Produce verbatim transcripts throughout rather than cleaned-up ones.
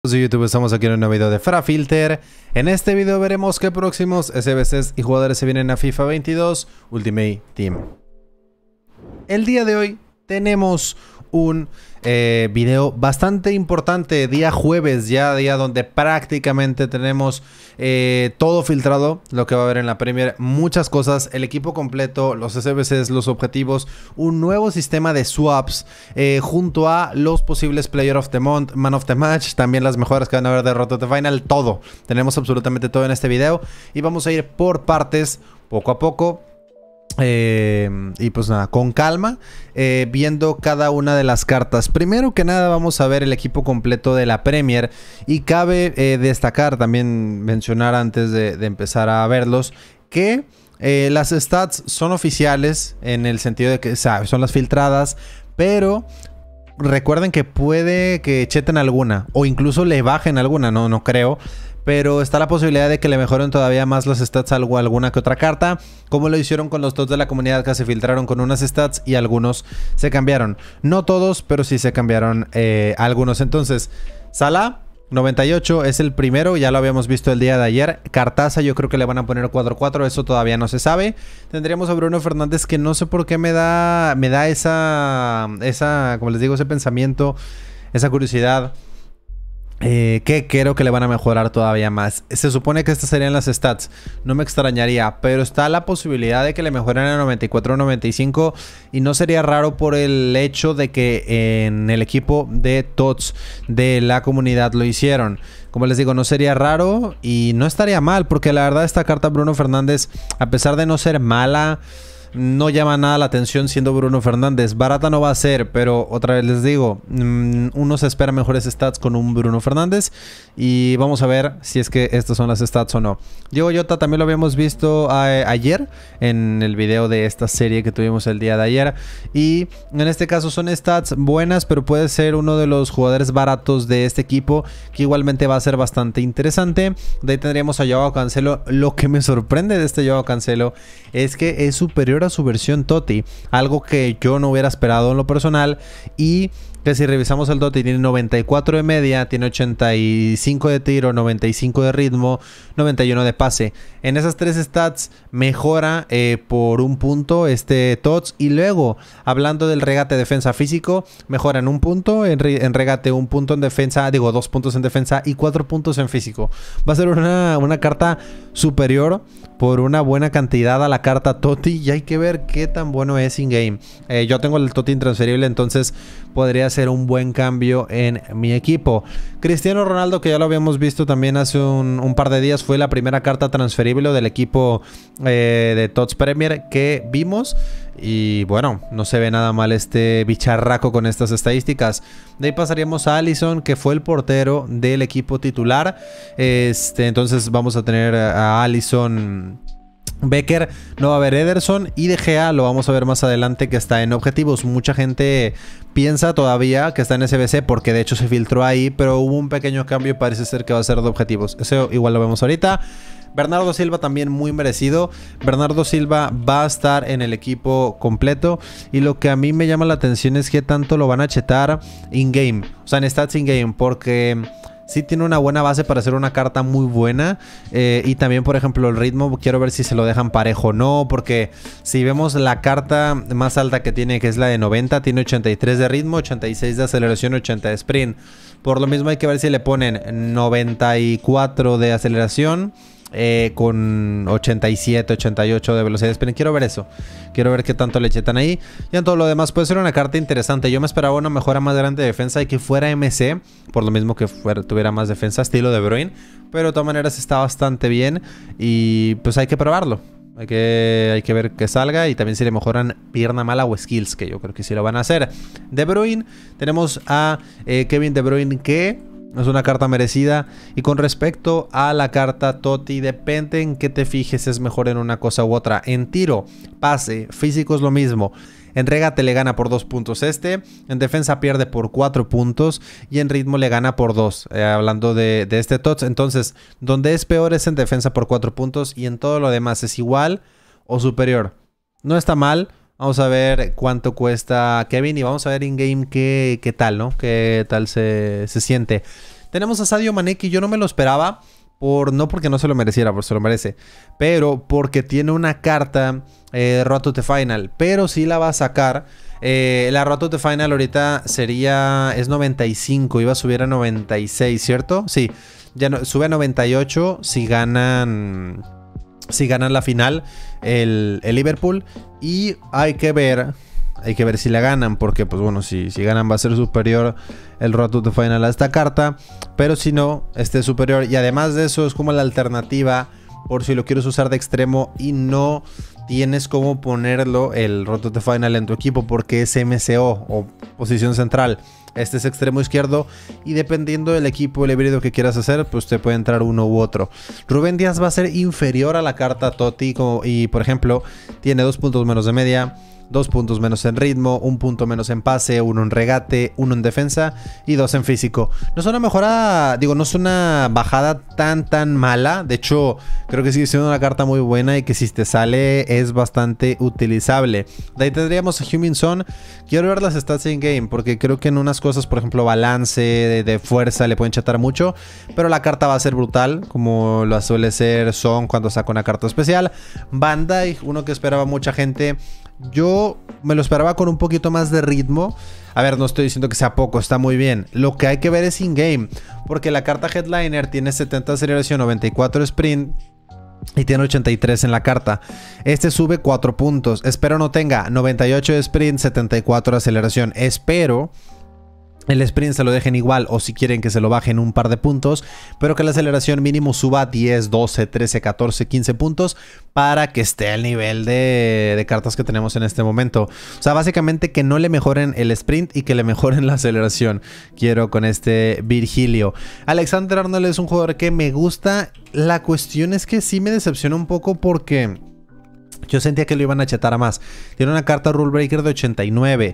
De YouTube, estamos aquí en un nuevo video de FraFilter. En este video veremos qué próximos S B Cs y jugadores se vienen a FIFA veintidós Ultimate Team. El día de hoy tenemos un eh, video bastante importante, día jueves, ya día donde prácticamente tenemos eh, todo filtrado, lo que va a haber en la Premier, muchas cosas, el equipo completo, los S B Cs, los objetivos, un nuevo sistema de swaps, eh, junto a los posibles Player of the Month, Man of the Match, también las mejoras que van a haber de Road to the Final, todo, tenemos absolutamente todo en este video y vamos a ir por partes, poco a poco. Eh, y pues nada, con calma, eh, viendo cada una de las cartas. Primero que nada vamos a ver el equipo completo de la Premier. Y cabe eh, destacar, también mencionar antes de, de empezar a verlos, que eh, las stats son oficiales en el sentido de que, o sea, son las filtradas, pero recuerden que puede que cheten alguna o incluso le bajen alguna, no, no creo. Pero está la posibilidad de que le mejoren todavía más los stats a alguna que otra carta, como lo hicieron con los tots de la comunidad que se filtraron con unas stats y algunos se cambiaron. No todos, pero sí se cambiaron eh, algunos. Entonces, Salah noventa y ocho es el primero, ya lo habíamos visto el día de ayer. Cartaza yo creo que le van a poner cuatro cuatro, eso todavía no se sabe. Tendríamos a Bruno Fernández, que no sé por qué me da, me da esa, esa, como les digo, ese pensamiento, esa curiosidad. Eh, que creo que le van a mejorar todavía más. Se supone que estas serían las stats, no me extrañaría, pero está la posibilidad de que le mejoren a noventa y cuatro o noventa y cinco y no sería raro por el hecho de que en el equipo de tots de la comunidad lo hicieron. Como les digo, no sería raro y no estaría mal, porque la verdad esta carta Bruno Fernández, a pesar de no ser mala, no llama nada la atención siendo Bruno Fernández. Barata no va a ser, pero otra vez les digo, mmm, uno se espera mejores stats con un Bruno Fernández. Y vamos a ver si es que estas son las stats o no. Diego Jota también lo habíamos visto a, ayer en el video de esta serie que tuvimos el día de ayer. Y en este caso son stats buenas, pero puede ser uno de los jugadores baratos de este equipo, que igualmente va a ser bastante interesante. De ahí tendríamos a Joao Cancelo. Lo que me sorprende de este Joao Cancelo es que es superior a su versión Totti, algo que yo no hubiera esperado en lo personal, y que si revisamos el Totti tiene noventa y cuatro de media, tiene ochenta y cinco de tiro, noventa y cinco de ritmo, noventa y uno de pase. En esas tres stats mejora eh, por un punto este Tots. Y luego, hablando del regate defensa físico, mejora en un punto, en, re en regate un punto en defensa, digo dos puntos en defensa y cuatro puntos en físico. Va a ser una, una carta superior por una buena cantidad a la carta Totti, y hay que ver qué tan bueno es in-game. Eh, yo tengo el Totti intransferible, entonces podría ser un buen cambio en mi equipo. Cristiano Ronaldo, que ya lo habíamos visto también hace un, un par de días, fue la primera carta transferible del equipo eh, de tots Premier que vimos. Y bueno, no se ve nada mal este bicharraco con estas estadísticas. De ahí pasaríamos a Alisson, que fue el portero del equipo titular. Este, entonces vamos a tener a Alisson, Becker, no va a haber Ederson, y De Gea lo vamos a ver más adelante, que está en objetivos. Mucha gente piensa todavía que está en S B C porque de hecho se filtró ahí, pero hubo un pequeño cambio y parece ser que va a ser de objetivos. Eso igual lo vemos ahorita. Bernardo Silva también muy merecido. Bernardo Silva va a estar en el equipo completo, y lo que a mí me llama la atención es que tanto lo van a chetar in-game, o sea en stats in-game, porque sí tiene una buena base para hacer una carta muy buena. Eh, y también, por ejemplo, el ritmo, quiero ver si se lo dejan parejo o no, porque si vemos la carta más alta que tiene, que es la de noventa, tiene ochenta y tres de ritmo, ochenta y seis de aceleración, ochenta de sprint. Por lo mismo hay que ver si le ponen noventa y cuatro de aceleración Eh, con ochenta y siete, ochenta y ocho de velocidad. Pero quiero ver eso, quiero ver qué tanto le chetan ahí. Y en todo lo demás puede ser una carta interesante. Yo me esperaba una mejora más grande de defensa y que fuera M C, por lo mismo que fuera, tuviera más defensa, estilo De Bruyne, pero de todas maneras está bastante bien. Y pues hay que probarlo, hay que, hay que ver que salga. Y también si le mejoran pierna mala o skills, que yo creo que sí lo van a hacer. De Bruyne, tenemos a eh, Kevin De Bruyne, que es una carta merecida. Y con respecto a la carta Totti, depende en qué te fijes, es mejor en una cosa u otra. En tiro, pase, físico es lo mismo. En regate le gana por dos puntos este. En defensa pierde por cuatro puntos. Y en ritmo le gana por dos. Eh, hablando de, de este Tots. Entonces, donde es peor es en defensa por cuatro puntos. Y en todo lo demás es igual o superior. No está mal. Vamos a ver cuánto cuesta Kevin y vamos a ver in-game qué, qué tal, ¿no? Qué tal se, se siente. Tenemos a Sadio Mané, que yo no me lo esperaba. Por, no porque no se lo mereciera, porque se lo merece. Pero porque tiene una carta eh, Road to the Final. Pero sí la va a sacar. Eh, la Road to the Final ahorita sería... Es noventa y cinco. Iba a subir a noventa y seis, ¿cierto? Sí. Ya no, sube a noventa y ocho si ganan... Si ganan la final el, el Liverpool. Y hay que ver... Hay que ver si la ganan, porque pues bueno, si, si ganan va a ser superior el Road to the Final a esta carta. Pero si no, este es superior. Y además de eso es como la alternativa por si lo quieres usar de extremo y no tienes cómo ponerlo el Road to the Final en tu equipo, porque es M C O o posición central. Este es extremo izquierdo y dependiendo del equipo, el híbrido que quieras hacer, pues te puede entrar uno u otro. Rubén Díaz va a ser inferior a la carta Totti como, y por ejemplo tiene dos puntos menos de media, dos puntos menos en ritmo, un punto menos en pase, uno en regate, uno en defensa y dos en físico. No es una mejora, digo, no es una bajada tan tan mala. De hecho, creo que sigue siendo una carta muy buena y que si te sale es bastante utilizable. De ahí tendríamos a Heung-min Son. Quiero ver las stats in game porque creo que en unas cosas, por ejemplo, balance de, de fuerza le pueden chatar mucho, pero la carta va a ser brutal, como lo suele ser Son cuando saca una carta especial. Van Dijk, uno que esperaba mucha gente. Yo me lo esperaba con un poquito más de ritmo. A ver, no estoy diciendo que sea poco, está muy bien. Lo que hay que ver es in-game, porque la carta Headliner tiene setenta de aceleración, noventa y cuatro sprint y tiene ochenta y tres en la carta. Este sube cuatro puntos. Espero no tenga noventa y ocho de sprint, setenta y cuatro de aceleración. Espero el sprint se lo dejen igual, o si quieren que se lo bajen un par de puntos, pero que la aceleración mínimo suba diez, doce, trece, catorce, quince puntos para que esté al nivel de, de cartas que tenemos en este momento. O sea, básicamente que no le mejoren el sprint y que le mejoren la aceleración. Quiero con este Virgilio. Alexander Arnold es un jugador que me gusta. La cuestión es que sí me decepciona un poco porque yo sentía que lo iban a chetar a más. Tiene una carta Rule Breaker de ochenta y nueve.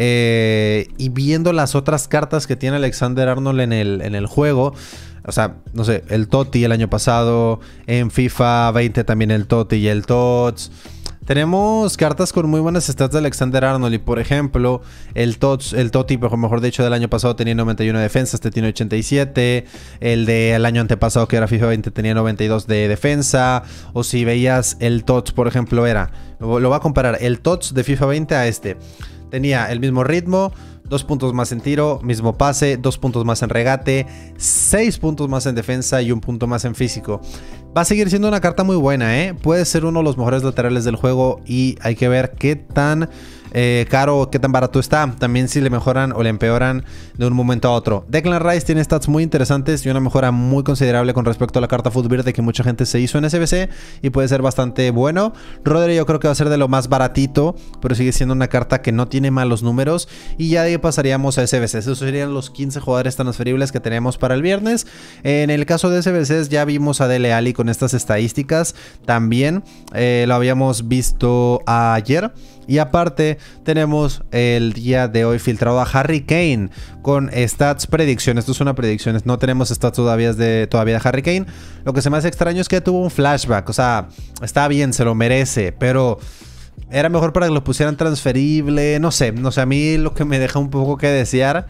Eh, y viendo las otras cartas que tiene Alexander Arnold en el, en el juego. O sea, no sé, el Totti el año pasado. En FIFA veinte también el Totti y el Tots. Tenemos cartas con muy buenas stats de Alexander Arnold. Y por ejemplo, el Tots, el Totti, mejor dicho, del año pasado tenía noventa y uno de defensa. Este tiene ochenta y siete. El del año antepasado, que era FIFA veinte, tenía noventa y dos de defensa. O si veías el Tots, por ejemplo, era... Lo, lo voy a comparar. El Tots de FIFA veinte a este. Tenía el mismo ritmo, dos puntos más en tiro, mismo pase, dos puntos más en regate, seis puntos más en defensa y un punto más en físico. Va a seguir siendo una carta muy buena, ¿eh? Puede ser uno de los mejores laterales del juego y hay que ver qué tan eh, caro o qué tan barato está. También si le mejoran o le empeoran de un momento a otro. Declan Rice tiene stats muy interesantes y una mejora muy considerable con respecto a la carta Footbird que mucha gente se hizo en S B C y puede ser bastante bueno. Rodri yo creo que va a ser de lo más baratito, pero sigue siendo una carta que no tiene malos números. Y ya de ahí pasaríamos a S B C. Esos serían los quince jugadores transferibles que tenemos para el viernes. En el caso de S B Cs ya vimos a Dele Alli con estas estadísticas. También eh, lo habíamos visto ayer. Y aparte tenemos el día de hoy filtrado a Harry Kane con stats predicción. Esto es una predicción, no tenemos stats todavía de, todavía de Harry Kane. Lo que se me hace extraño es que tuvo un flashback. O sea, está bien, se lo merece, pero era mejor para que lo pusieran transferible. No sé, no sé, a mí lo que me deja un poco que desear,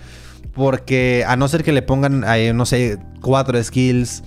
porque a no ser que le pongan ahí, no sé, cuatro skills,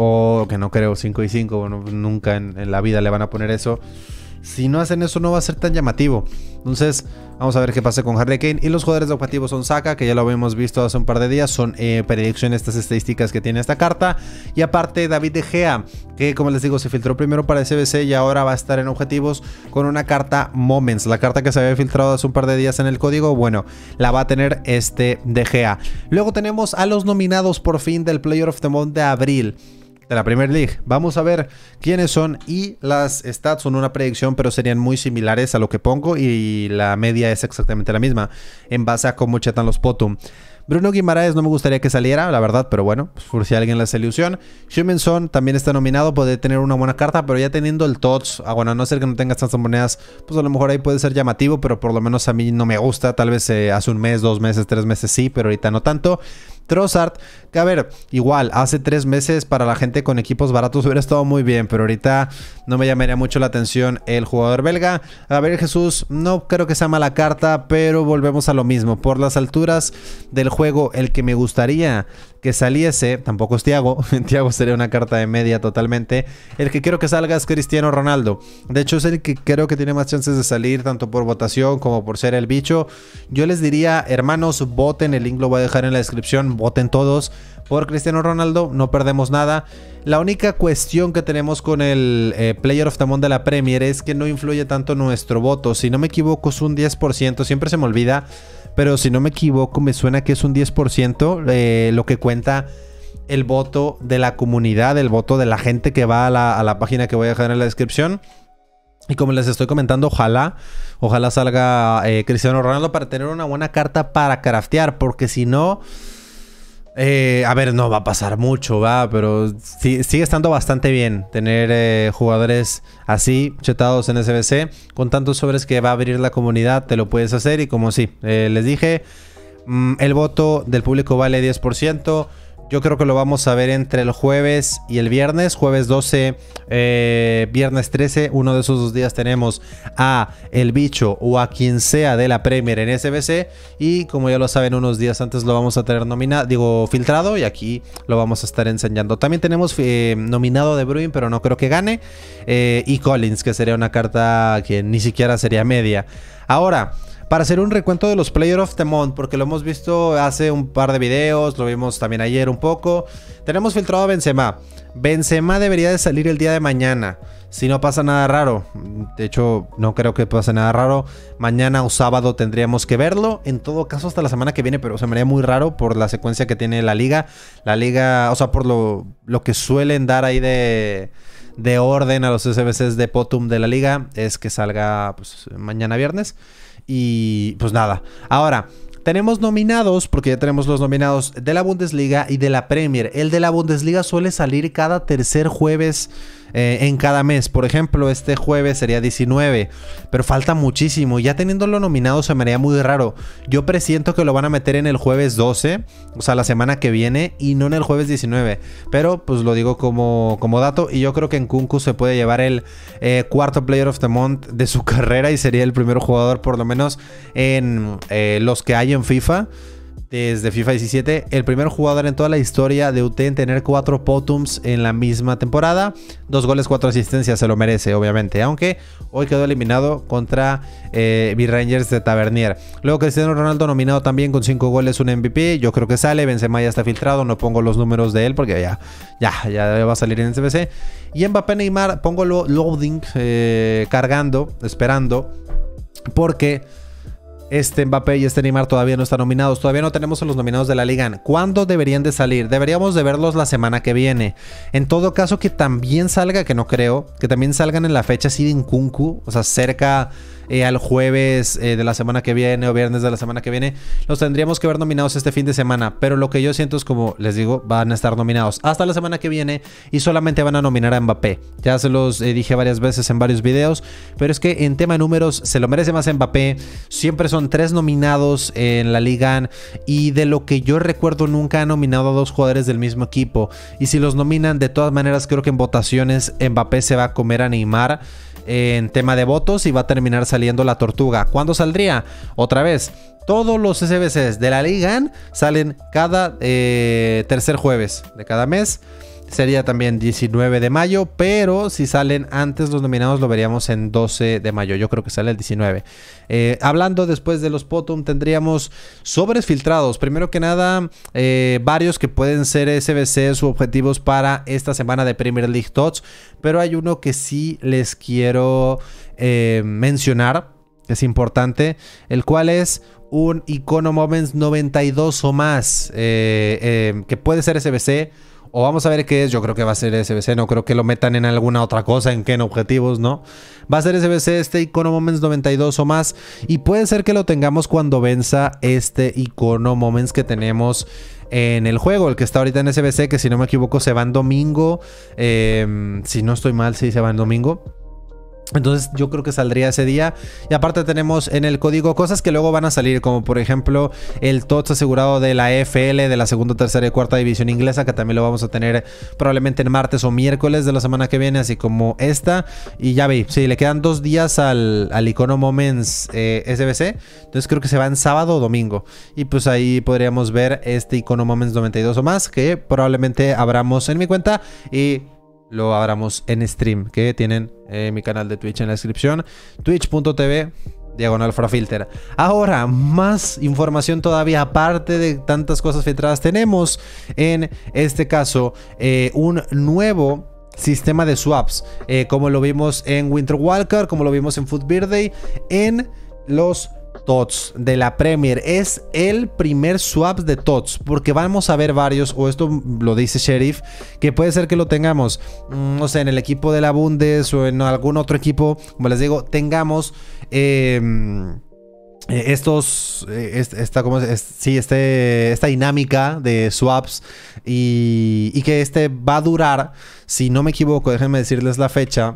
o que no creo, cinco y cinco, bueno, nunca en, en la vida le van a poner eso. Si no hacen eso no va a ser tan llamativo. Entonces vamos a ver qué pasa con Harry Kane. Y los jugadores de objetivo son Saka, que ya lo habíamos visto hace un par de días. Son eh, predicción estas estadísticas que tiene esta carta. Y aparte David De Gea, que como les digo se filtró primero para S B C y ahora va a estar en objetivos con una carta Moments. La carta que se había filtrado hace un par de días en el código, bueno, la va a tener este De Gea. Luego tenemos a los nominados por fin del Player of the Month de abril de la Premier League. Vamos a ver quiénes son y las stats son una predicción, pero serían muy similares a lo que pongo y la media es exactamente la misma en base a cómo chetan los Potom. Bruno Guimaraes no me gustaría que saliera, la verdad, pero bueno, pues por si a alguien le hace ilusión. Heung-min Son también está nominado, puede tener una buena carta, pero ya teniendo el Tots, ah, bueno, a no ser que no tengas tantas monedas, pues a lo mejor ahí puede ser llamativo, pero por lo menos a mí no me gusta. Tal vez eh, hace un mes, dos meses, tres meses sí, pero ahorita no tanto. Trossard, que a ver, igual, hace tres meses para la gente con equipos baratos hubiera estado muy bien, pero ahorita no me llamaría mucho la atención el jugador belga. Gabriel Jesús, no creo que sea mala carta, pero volvemos a lo mismo. Por las alturas del juego, el que me gustaría que saliese, tampoco es Thiago, Thiago sería una carta de media totalmente. El que quiero que salga es Cristiano Ronaldo. De hecho es el que creo que tiene más chances de salir, tanto por votación como por ser el bicho. Yo les diría, hermanos, voten, el link lo voy a dejar en la descripción, voten todos por Cristiano Ronaldo, no perdemos nada. La única cuestión que tenemos con el eh, Player of the Month de la Premier es que no influye tanto nuestro voto. Si no me equivoco es un diez por ciento, siempre se me olvida, pero si no me equivoco me suena que es un diez por ciento eh, lo que cuenta el voto de la comunidad, el voto de la gente que va a la, a la página que voy a dejar en la descripción. Y como les estoy comentando, ojalá, ojalá salga eh, Cristiano Ronaldo para tener una buena carta para craftear, porque si no... Eh, a ver, no va a pasar mucho, va, pero sí, sigue estando bastante bien tener eh, jugadores así, chetados en S B C, con tantos sobres que va a abrir la comunidad, te lo puedes hacer. Y como sí, eh, les dije, mmm, el voto del público vale diez por ciento. Yo creo que lo vamos a ver entre el jueves y el viernes. Jueves doce, eh, viernes trece. Uno de esos dos días tenemos a el bicho o a quien sea de la Premier en S B C. Y como ya lo saben, unos días antes lo vamos a tener nominado, digo filtrado. Y aquí lo vamos a estar enseñando. También tenemos eh, nominado De Bruyne, pero no creo que gane. Eh, y Collins, que sería una carta que ni siquiera sería media. Ahora... para hacer un recuento de los Player of the Month, porque lo hemos visto hace un par de videos, lo vimos también ayer un poco. Tenemos filtrado a Benzema. Benzema debería de salir el día de mañana, si no pasa nada raro. De hecho, no creo que pase nada raro. Mañana o sábado tendríamos que verlo. En todo caso, hasta la semana que viene, pero se me haría muy raro por la secuencia que tiene la liga. La liga, o sea, por lo, lo que suelen dar ahí de... de orden a los S B Cs de Potum de la liga, es que salga pues, mañana viernes. Y pues nada, ahora tenemos nominados, porque ya tenemos los nominados de la Bundesliga y de la Premier. El de la Bundesliga suele salir cada tercer jueves eh, en cada mes. Por ejemplo, este jueves sería diecinueve, pero falta muchísimo. Ya teniéndolo nominado se me haría muy raro. Yo presiento que lo van a meter en el jueves doce, o sea, la semana que viene, y no en el jueves diecinueve. Pero pues lo digo como, como dato, y yo creo que Nkunku se puede llevar el eh, cuarto Player of the Month de su carrera y sería el primer jugador, por lo menos en eh, los que hay en FIFA. Desde FIFA diecisiete, el primer jugador en toda la historia de U T en tener cuatro Potums en la misma temporada. Dos goles, cuatro asistencias, se lo merece, obviamente. Aunque hoy quedó eliminado contra eh, V-Rangers de Tavernier. Luego Cristiano Ronaldo nominado también con cinco goles, un M V P. Yo creo que sale. Benzema ya está filtrado. No pongo los números de él porque ya, ya, ya va a salir en S B C. Y Mbappé, Neymar, pongo lo loading, eh, cargando, esperando. Porque... este Mbappé y este Neymar todavía no están nominados. Todavía no tenemos a los nominados de la Liga. ¿Cuándo deberían de salir? Deberíamos de verlos la semana que viene. En todo caso, que también salga, que no creo, que también salgan en la fecha así de Nkunku, o sea, cerca eh, al jueves eh, de la semana que viene o viernes de la semana que viene. Los tendríamos que ver nominados este fin de semana. Pero lo que yo siento es, como les digo, van a estar nominados hasta la semana que viene y solamente van a nominar a Mbappé. Ya se los eh, dije varias veces en varios videos, pero es que en tema de números se lo merece más Mbappé. Siempre son tres nominados en la Liga y de lo que yo recuerdo nunca han nominado a dos jugadores del mismo equipo. Y si los nominan, de todas maneras creo que en votaciones Mbappé se va a comer a Neymar en tema de votos y va a terminar saliendo la tortuga. ¿Cuándo saldría? Otra vez, todos los S B Cs de la Liga salen cada eh, tercer jueves de cada mes. Sería también diecinueve de mayo, pero si salen antes los nominados lo veríamos en doce de mayo. Yo creo que sale el diecinueve. Eh, hablando después de los Potum, tendríamos sobres filtrados. Primero que nada, eh, varios que pueden ser S B Cs u objetivos para esta semana de Premier League Tots. Pero hay uno que sí les quiero eh, mencionar, que es importante, el cual es un Icono Moments noventa y dos o más, eh, eh, que puede ser S B C. O vamos a ver qué es. Yo creo que va a ser S B C. No creo que lo metan en alguna otra cosa. En qué, en objetivos, ¿no? Va a ser S B C este Icono Moments noventa y dos o más. Y puede ser que lo tengamos cuando venza este Icono Moments que tenemos en el juego. El que está ahorita en S B C, que si no me equivoco se va en domingo. Eh, si no estoy mal, sí se va en domingo. Entonces yo creo que saldría ese día. Y aparte tenemos en el código cosas que luego van a salir, como por ejemplo el T O T S asegurado de la E F L, de la segunda, tercera y cuarta división inglesa, que también lo vamos a tener probablemente en martes o miércoles de la semana que viene, así como esta. Y ya vi, sí, le quedan dos días al, al Icono Moments eh, S B C. Entonces creo que se va en sábado o domingo. Y pues ahí podríamos ver este Icono Moments noventa y dos o más, que probablemente abramos en mi cuenta y lo abramos en stream, que tienen eh, mi canal de Twitch en la descripción, twitch punto tv diagonal frafilter. Ahora, más información todavía, aparte de tantas cosas filtradas, tenemos en este caso eh, un nuevo sistema de swaps, eh, como lo vimos en Winter Wildcard, como lo vimos en Food Birthday, en los T O T S de la Premier. Es el primer swap de T O T S, porque vamos a ver varios, o esto lo dice Sheriff, que puede ser que lo tengamos, no sé, en el equipo de la Bundes o en algún otro equipo, como les digo, tengamos eh, estos, esta, ¿cómo es? Sí, este, esta dinámica de swaps y, y que este va a durar, si no me equivoco, déjenme decirles la fecha,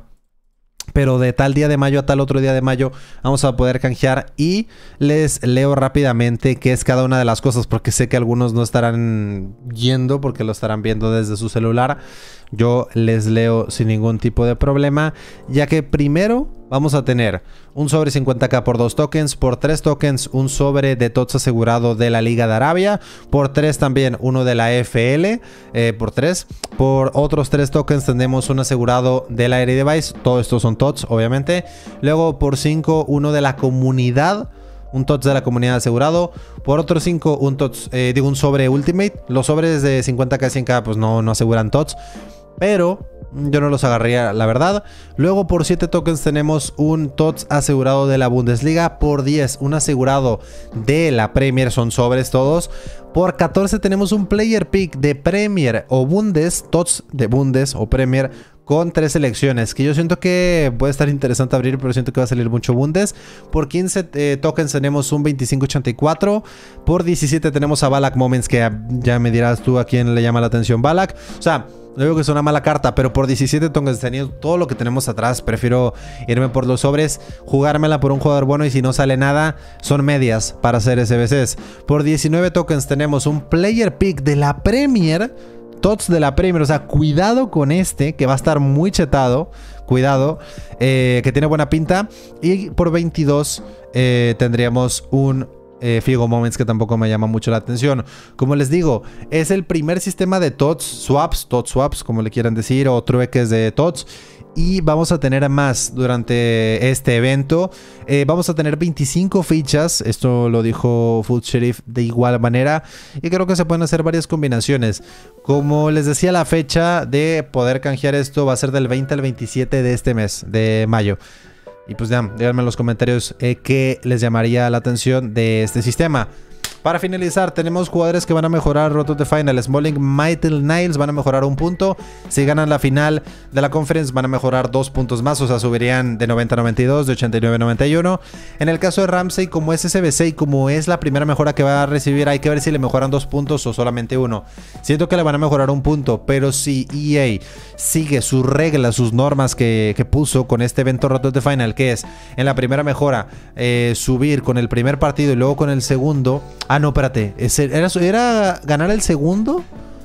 pero de tal día de mayo a tal otro día de mayo vamos a poder canjear. Y les leo rápidamente qué es cada una de las cosas, porque sé que algunos no estarán yendo porque lo estarán viendo desde su celular. Yo les leo sin ningún tipo de problema, ya que primero vamos a tener un sobre cincuenta K por dos tokens, por tres tokens un sobre de T O T S asegurado de la Liga de Arabia, por tres también uno de la E F L, eh, por tres, por otros tres tokens tenemos un asegurado de la Eredivisie, todos estos son T O T S obviamente, luego por cinco uno de la comunidad, un T O T S de la comunidad asegurado, por otros cinco un T O T S, eh, digo un sobre Ultimate. Los sobres de cincuenta K, cien K pues no, no aseguran T O T S, pero yo no los agarraría, la verdad. Luego por siete tokens tenemos un T O T S asegurado de la Bundesliga. Por diez un asegurado de la Premier, son sobres todos. Por catorce tenemos un Player Pick de Premier o Bundes, T O T S de Bundes o Premier, con tres selecciones, que yo siento que puede estar interesante abrir, pero siento que va a salir mucho Bundes. Por quince eh, tokens tenemos un veinticinco ochenta y cuatro. Por diecisiete tenemos a Ballack Moments, que ya me dirás tú a quién le llama la atención Ballack. O sea, no digo que es una mala carta, pero por diecisiete tokens, teniendo todo lo que tenemos atrás, prefiero irme por los sobres, jugármela por un jugador bueno, y si no sale nada, son medias para hacer S B Cs. Por diecinueve tokens tenemos un Player Pick de la Premier, T O T S de la Premier, o sea, cuidado con este, que va a estar muy chetado, cuidado, eh, que tiene buena pinta. Y por veintidós eh, tendríamos un Eh, Figo Moments, que tampoco me llama mucho la atención. Como les digo, es el primer sistema de T O T S swaps, T O T S swaps, como le quieran decir, o trueques de T O T S. Y vamos a tener más durante este evento. Eh, vamos a tener veinticinco fichas. Esto lo dijo Food Sheriff de igual manera. Y creo que se pueden hacer varias combinaciones. Como les decía, la fecha de poder canjear esto va a ser del veinte al veintisiete de este mes, de mayo. Y pues ya, díganme en los comentarios eh, qué les llamaría la atención de este sistema. Para finalizar, tenemos jugadores que van a mejorar Road to the Final. Smalling, Maitland Niles van a mejorar un punto. Si ganan la final de la Conference van a mejorar dos puntos más. O sea, subirían de noventa a noventa y dos, de ochenta y nueve a noventa y uno. En el caso de Ramsey, como es S B C y como es la primera mejora que va a recibir, hay que ver si le mejoran dos puntos o solamente uno. Siento que le van a mejorar un punto, pero si E A sigue sus reglas, sus normas que, que puso con este evento Road to the Final, que es en la primera mejora eh, subir con el primer partido y luego con el segundo. Ah, no, espérate. Era, era ganar el segundo.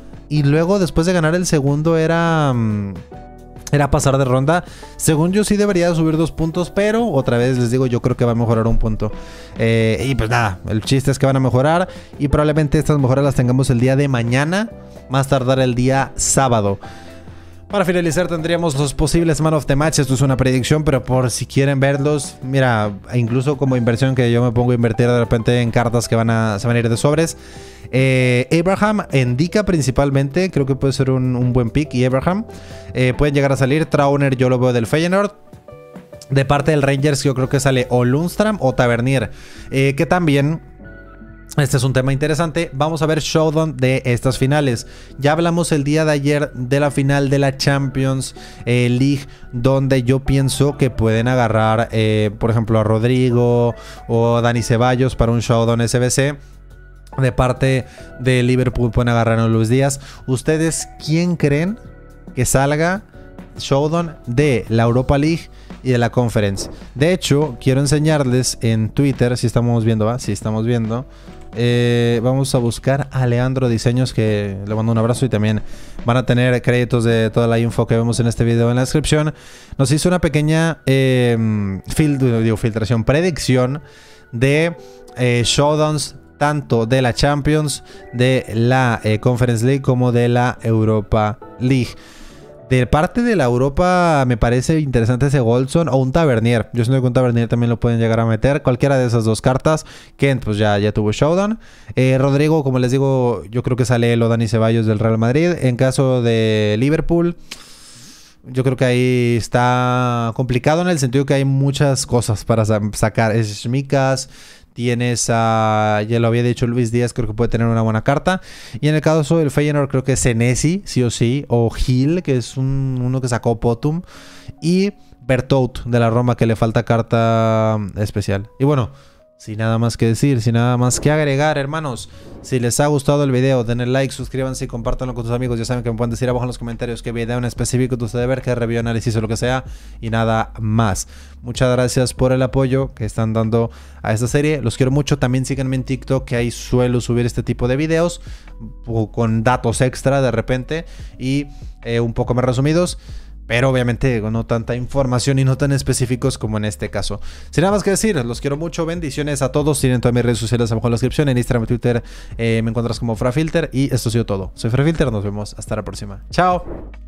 Y luego, después de ganar el segundo, era. Era pasar de ronda. Según yo, sí debería subir dos puntos. Pero, otra vez les digo, yo creo que va a mejorar un punto. Eh, y pues nada, el chiste es que van a mejorar. Y probablemente estas mejoras las tengamos el día de mañana. Más tardar el día sábado. Para finalizar tendríamos los posibles Man of the Match. Esto es una predicción, pero por si quieren verlos, mira, incluso como inversión, que yo me pongo a invertir de repente en cartas que van a, se van a ir de sobres. Eh, Abraham, Indica principalmente, creo que puede ser un, un buen pick. Y Abraham eh, pueden llegar a salir. Trauner yo lo veo del Feyenoord. De parte del Rangers yo creo que sale o Lundstram o Tavernier, eh, que también... Este es un tema interesante. Vamos a ver showdown de estas finales. Ya hablamos el día de ayer de la final de la Champions eh, League, donde yo pienso que pueden agarrar, eh, por ejemplo, a Rodrigo o a Dani Ceballos para un showdown S B C. De parte de Liverpool pueden agarrar a Luis Díaz. ¿Ustedes quién creen que salga showdown de la Europa League y de la Conference. De hecho, quiero enseñarles en Twitter, si estamos viendo, ¿va? Si estamos viendo. Eh, vamos a buscar a Leandro Diseños, que le mando un abrazo, y también van a tener créditos de toda la info que vemos en este video en la descripción. Nos hizo una pequeña eh, fil digo, filtración, predicción de eh, showdowns tanto de la Champions, de la eh, Conference League como de la Europa League. De parte de la Europa me parece interesante ese Goldson o un Tavernier. Yo siento que un Tavernier también lo pueden llegar a meter. Cualquiera de esas dos cartas. Kent pues ya, ya tuvo showdown. Eh, Rodrigo, como les digo, yo creo que sale lo Dani Ceballos del Real Madrid. En caso de Liverpool, yo creo que ahí está complicado en el sentido que hay muchas cosas para sacar. Es Shmikas. Tienes a, ya lo había dicho, Luis Díaz, creo que puede tener una buena carta. Y en el caso del Feyenoord creo que es Senesi, sí o sí. O Gil, que es un, uno que sacó Potum. Y Bertout de la Roma, que le falta carta especial. Y bueno, sin nada más que decir, sin nada más que agregar, hermanos. Si les ha gustado el video, denle like, suscríbanse y compártanlo con sus amigos. Ya saben que me pueden decir abajo en los comentarios qué video en específico te gustaría ver, qué review, análisis o lo que sea. Y nada más. Muchas gracias por el apoyo que están dando a esta serie. Los quiero mucho. También síganme en TikTok, que ahí suelo subir este tipo de videos con datos extra de repente y eh, un poco más resumidos. Pero obviamente no tanta información y no tan específicos como en este caso. Sin nada más que decir, los quiero mucho. Bendiciones a todos. Tienen todas mis redes sociales abajo en la descripción. En Instagram y Twitter eh, me encuentras como Frafilter. Y esto ha sido todo. Soy Frafilter. Nos vemos hasta la próxima. Chao.